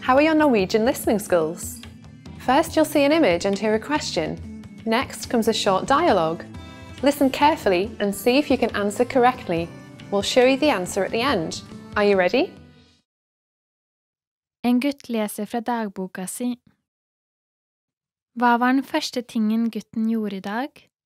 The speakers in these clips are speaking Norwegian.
How are your Norwegian listening skills? First, you'll see an image and hear a question. Next comes a short dialogue. Listen carefully and see if you can answer correctly. We'll show you the answer at the end. Are you ready? En gutt leser fra dagboka si. Hva var den første tingen gutten gjorde I dag?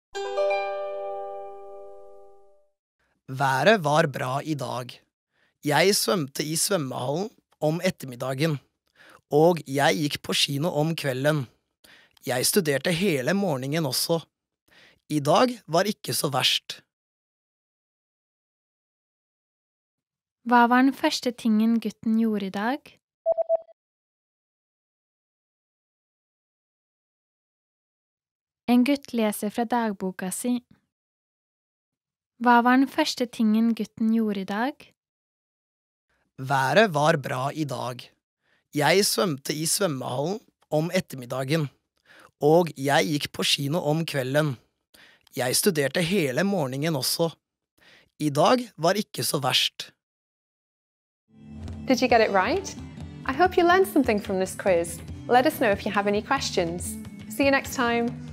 Været var bra I dag. Jeg svømte I svømmehallen om ettermiddagen, og jeg gikk på kino om kvelden. Jeg studerte hele morgenen også. I dag var ikke så verst. Hva var den første tingen gutten gjorde I dag? En gutt leser fra dagboka si. Hva var den første tingen gutten gjorde I dag? Været var bra I dag. Jeg svømte I svømmehallen om ettermiddagen, og jeg gikk på kino om kvelden. Jeg studerte hele morgenen også. I dag var ikke så verst. Did you get it right? I hope you learned something from this quiz. Let us know if you have any questions. See you next time.